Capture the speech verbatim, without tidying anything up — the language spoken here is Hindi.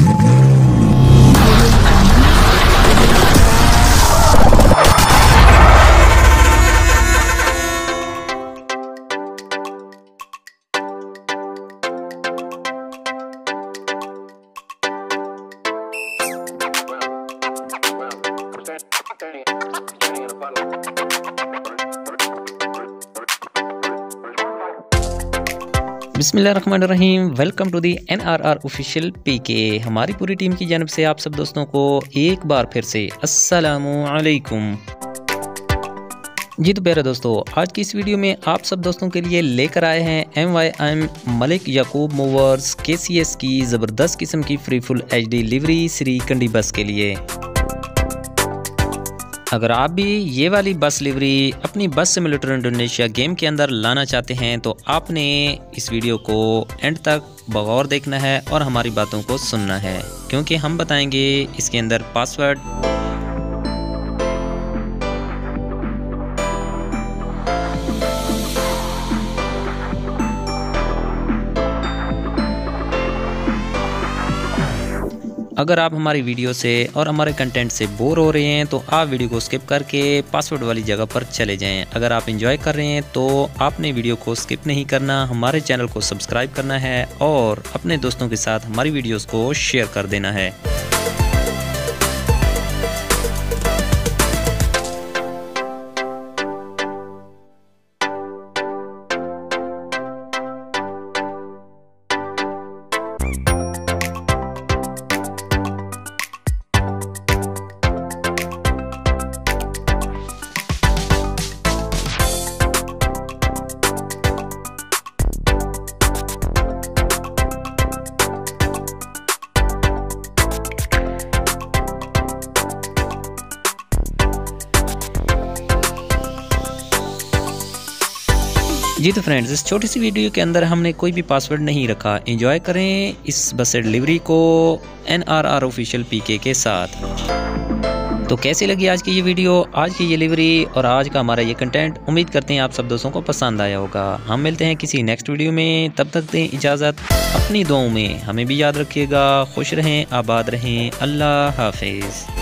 बिस्मिल्लाहिर्रहमानिर्रहीम। Welcome to the N R R official PK. हमारी पूरी टीम की जानब से आप सब दोस्तों को एक बार फिर से अस्सलामु अलैकुम। जी तो प्यारे दोस्तों, आज की इस वीडियो में आप सब दोस्तों के लिए लेकर आए हैं M Y M Malik Yaqub movers के सी एस की ज़बरदस्त किस्म की free full H D livery Shri Kandi bus के लिए। अगर आप भी ये वाली बस लिवरी अपनी बस सिमुलेटर इंडोनेशिया गेम के अंदर लाना चाहते हैं तो आपने इस वीडियो को एंड तक बगौर देखना है और हमारी बातों को सुनना है, क्योंकि हम बताएंगे इसके अंदर पासवर्ड, अगर आप हमारी वीडियो से और हमारे कंटेंट से बोर हो रहे हैं तो आप वीडियो को स्किप करके पासवर्ड वाली जगह पर चले जाएं। अगर आप एंजॉय कर रहे हैं तो आपने वीडियो को स्किप नहीं करना, हमारे चैनल को सब्सक्राइब करना है और अपने दोस्तों के साथ हमारी वीडियोस को शेयर कर देना है। जी तो फ्रेंड्स, इस छोटी सी वीडियो के अंदर हमने कोई भी पासवर्ड नहीं रखा। एंजॉय करें इस बस डिलीवरी को N R R official PK के साथ। तो कैसी लगी आज की ये वीडियो, आज की ये डिलीवरी और आज का हमारा ये कंटेंट। उम्मीद करते हैं आप सब दोस्तों को पसंद आया होगा। हम मिलते हैं किसी नेक्स्ट वीडियो में, तब तक दें इजाज़त। अपनी दुआओं में हमें भी याद रखिएगा। खुश रहें, आबाद रहें। अल्लाह हाफिज़।